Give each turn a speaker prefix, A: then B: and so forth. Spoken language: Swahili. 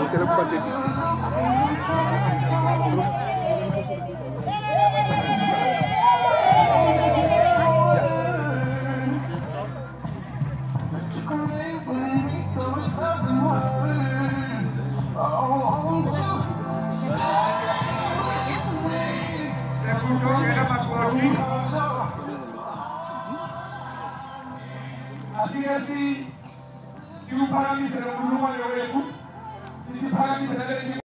A: Así, si un parámetro no lo va a ver, si un parámetro